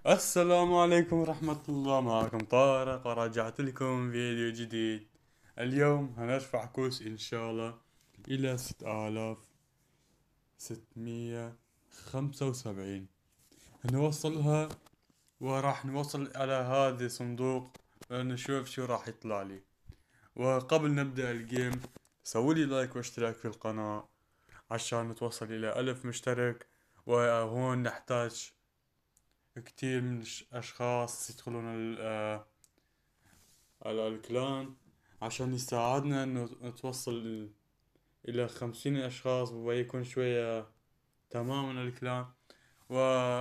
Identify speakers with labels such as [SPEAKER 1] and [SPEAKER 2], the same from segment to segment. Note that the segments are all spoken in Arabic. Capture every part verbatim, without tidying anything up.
[SPEAKER 1] السلام عليكم ورحمة الله، معكم طارق ورجعت لكم فيديو جديد. اليوم هنرفع كوس إن شاء الله إلى ستة آلاف ستمية خمسة وسبعين. هنوصلها وراح نوصل على هذا الصندوق ونشوف شو راح يطلع لي. وقبل نبدأ الجيم سوولي لايك واشتراك في القناة عشان نتوصل إلى ألف مشترك. وهون نحتاج كتير من الأشخاص يدخلون ال- آه، على الكلان عشان يساعدنا انه نتوصل الى خمسين اشخاص ويكون شوية تماما الكلان. و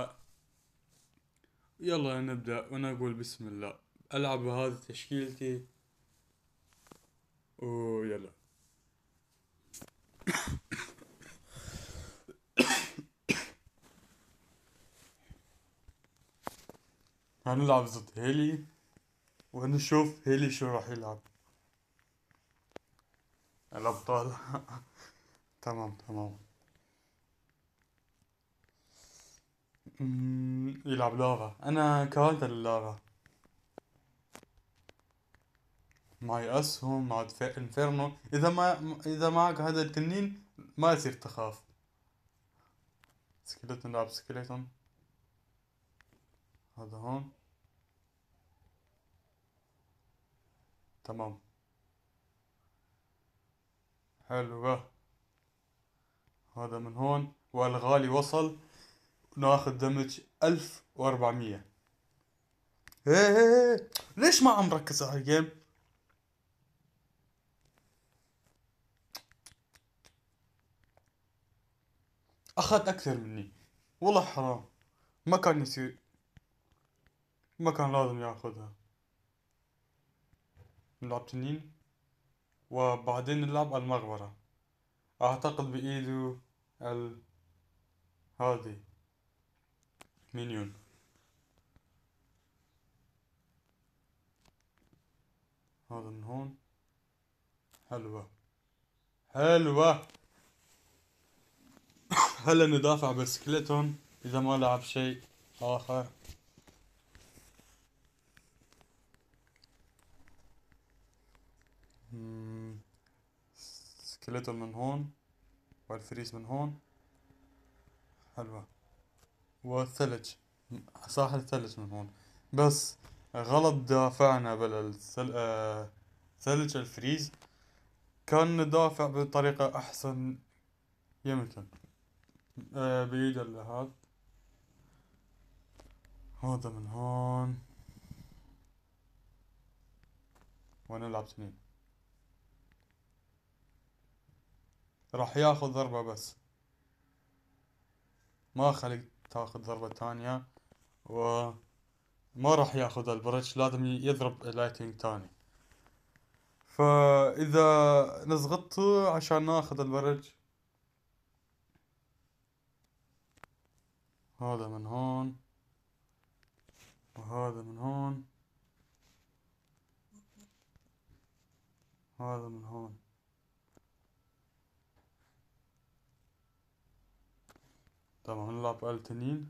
[SPEAKER 1] يلا نبدأ ونقول بسم الله. العب بهذه تشكيلتي ويلا. هنلعب ضد هيلي ونشوف هيلي شو راح يلعب. الابطال. تمام تمام. أمم، يلعب لافا، انا كونت اللافا. معي اسهم مع دفاع انفيرنو. اذا ما اذا معك هذا التنين ما يصير تخاف. سكيلتون، نلعب سكيلتون. هذا هون. تمام. حلوة. هذا من هون والغالي وصل. ناخذ دمج ألف وأربعمية. ايه ايه ايه. ليش ما عم ركز على الجيم؟ اخذ اكثر مني. والله حرام. ما كان يصير. ما كان لازم ياخذها. نلعب تنين وبعدين نلعب المغبرة. اعتقد بايده ال هذه مينيون. هذا من هون. حلوة. حلوة. هلا ندافع بسكليتون اذا ما لعب شيء اخر. مم، سكليتون من هون والفريس من هون. حلوة. والثلج. ساحل الثلج من هون. بس غلط دافعنا بلا الثل... آه... ثلج الفريز. كان ندافع بطريقة أحسن يمكن. آه بيد هذا. هذا من هون. ونلعب سنين. راح ياخذ ضربة بس ما خليك تاخذ ضربة تانية. وما راح ياخذ البريتش، لازم يضرب لايتنج تاني. فإذا نزغطه عشان ناخذ البرج. هذا من هون وهذا من هون. هذا من هون. تمام. نلعب آلة تنين.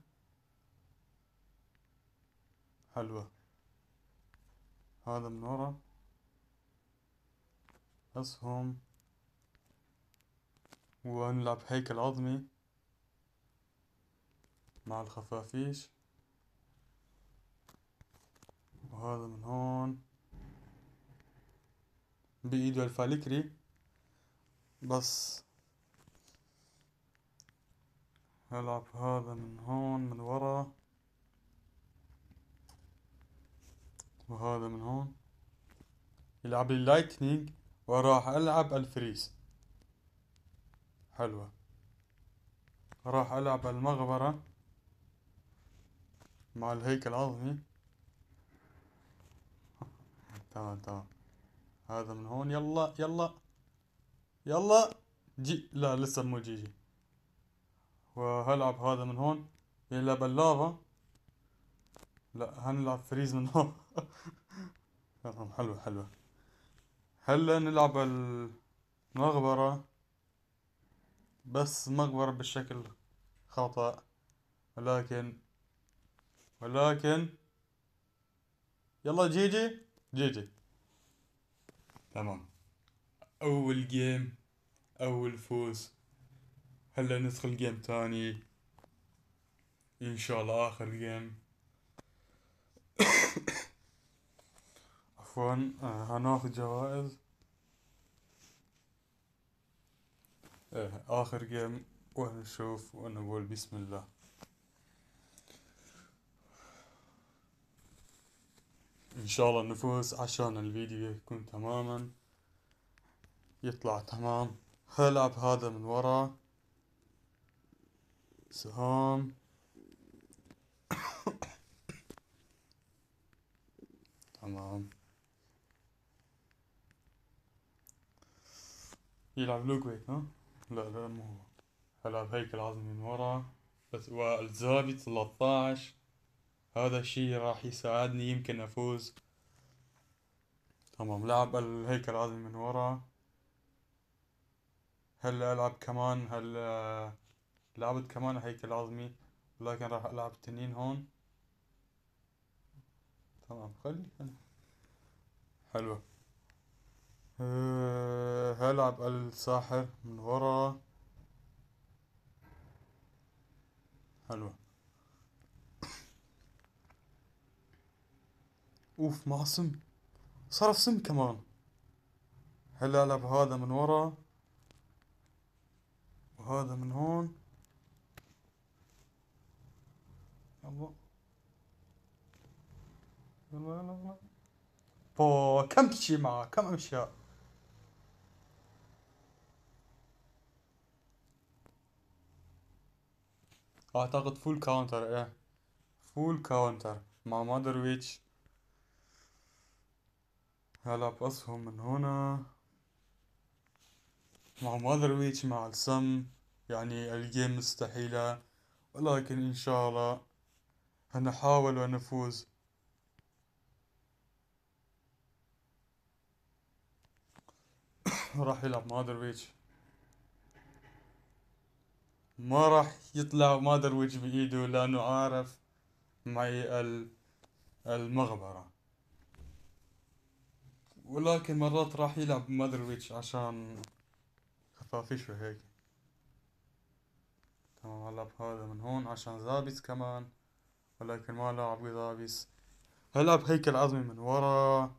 [SPEAKER 1] حلوة. هذا من ورا. أسهم. ونلعب هيكل عظمي مع الخفافيش. وهذا من هون بإيده الفالكري بس. نلعب هذا من هون من ورا. وهذا من هون. يلعب لي اللايتنينج وراح ألعب الفريز. حلوة. راح ألعب المغبرة مع الهيكل العظمي. تمام تمام. هذا من هون. يلا يلا يلا. جي، لا لسه مو جي جي. وهلعب هذا من هون. يلعب اللافا. لا هنلعب فريز من هون. تمام. حلوة حلوة. هلا نلعب المغبرة بس مغبرة بالشكل خطأ. ولكن ولكن يلا جيجي جيجي. تمام، اول جيم، اول فوز. هلا ندخل جيم تاني ان شاء الله، اخر جيم. عفوا، آه هناخذ جوائز. آه اخر جيم، ونشوف ونقول بسم الله. ان شاء الله نفوز عشان الفيديو يكون تماما، يطلع تمام. هلعب هذا من ورا سهام. تمام، يلعب لوكويت ها؟ لا لا مو هو. هلعب هيكل عظمي من ورا بس، والزابي ثلاثة عشر. هذا الشي راح يساعدني يمكن افوز. تمام، لعب الهيكل العظمي من ورا. هل العب كمان؟ هل آه، لعبت كمان هيكل عظمي، ولكن راح العب التنين هون. تمام، خلي خلي. حلوة. أه هلعب الساحر من ورا. حلوة. اوف، مع سم، صرف سم كمان. هل العب هذا من ورا وهذا من هون. يلا يلا يلا يلا. بو كم شي معه، كم اشياء. اعتقد فول كاونتر، ايه فول كاونتر مع مادرويتش. هلعب اسهم من هنا مع مادرويتش مع السم. يعني الجيم مستحيلة، ولكن ان شاء الله هنحاول ونفوز. راح يلعب مادرويتش. ما راح يطلع مادرويتش بإيده لأنه عارف معي ال- المغبرة، ولكن مرات راح يلعب مادرويتش عشان خفافيش وهيك. تمام، هلعب هذا من هون عشان زابس كمان، ولكن ما لعب زابس. هلعب هيكل عظمي من ورا.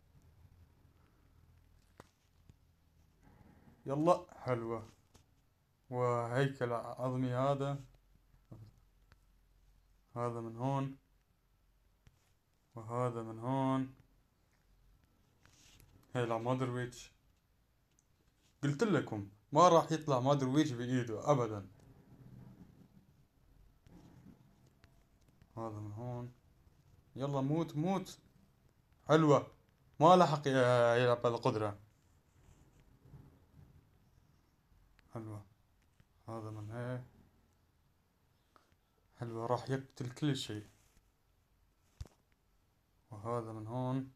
[SPEAKER 1] يلا حلوة. وهيكل عظمي هذا، هذا من هون وهذا من هون. هيلعب مادرويتش. قلت لكم ما راح يطلع مادرويتش بإيده أبدا. هذا من هون. يلا موت موت. حلوة. ما لحق ي- يلعب القدرة. حلوة. هذا من هيك. حلوة، راح يقتل كل شيء. وهذا من هون.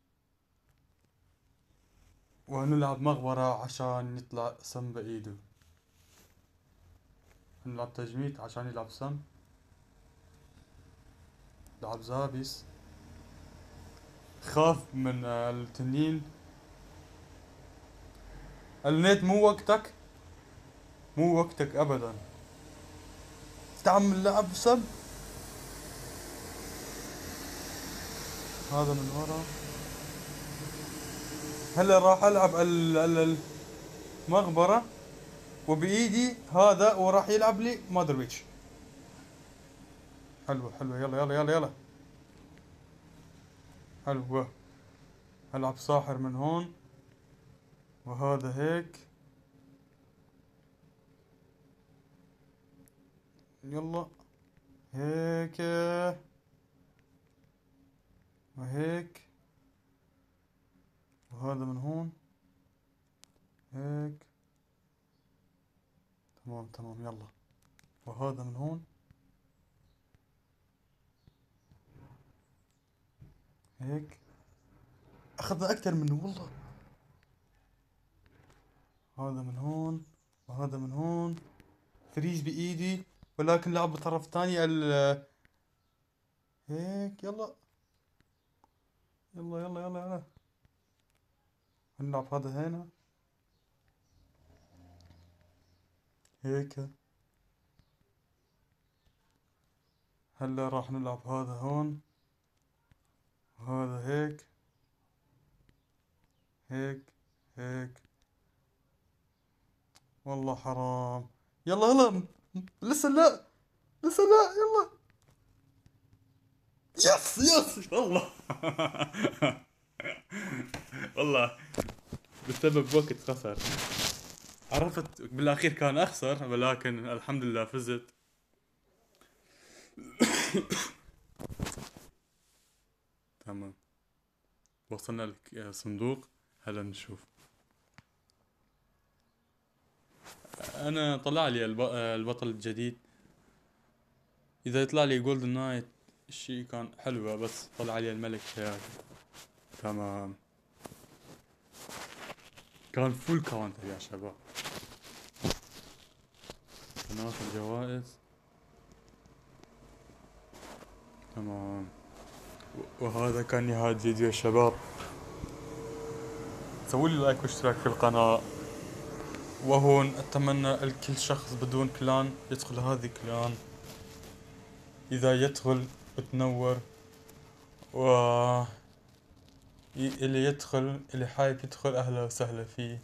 [SPEAKER 1] ونلعب مغبرة عشان يطلع سم بإيده. نلعب تجميد عشان يلعب سم. لعب زابس. خاف من التنين. النت مو وقتك، مو وقتك أبدا. تعمل لعب سم. هذا من ورا. هلا راح ألعب ال- ال- المغبرة وبإيدي هذا، وراح يلعب لي مادرويتش. حلوة حلوة، يلا يلا يلا يلا. حلوة. هلعب ساحر من هون وهذا هيك. يلا هيك وهيك. وهذا من هون هيك. تمام تمام يلا. وهذا من هون هيك. أخذنا أكثر منه والله. هذا من هون وهذا من هون. فريز بإيدي، ولكن لعب بالطرف الثاني ال- هيك يلا. يلا يلا يلا يلا. نلعب هذا هنا. هيك. هلا راح نلعب هذا هون. وهذا هيك. هيك. هيك. والله حرام. يلا يلا. لسه لا. لسه لا يلا. يس يس والله. والله بسبب وقت خسر. عرفت بالاخير كان اخسر ولكن الحمد لله فزت. تمام. وصلنا الصندوق. هلا نشوف. انا طلع لي الب... البطل الجديد. اذا يطلع لي جولدن نايت الشي كان حلوة، بس طلع لي الملك هيك. تمام. كان فول كاونتر يا شباب. ناخذ جوائز. تمام. وهذا كان نهاية فيديو يا شباب. سووا لي لايك واشتراك في القناة. وهون اتمنى الكل شخص بدون كلان يدخل هذه كلان. اذا يدخل بتنور. و ي- اللي يدخل اللي حابب يدخل اهلا وسهلا فيه.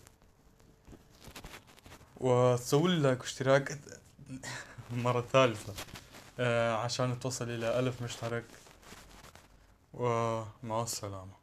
[SPEAKER 1] وسووا لي لايك واشتراك مرة ثالثة. آه عشان توصل الى الف مشترك. ومع السلامة.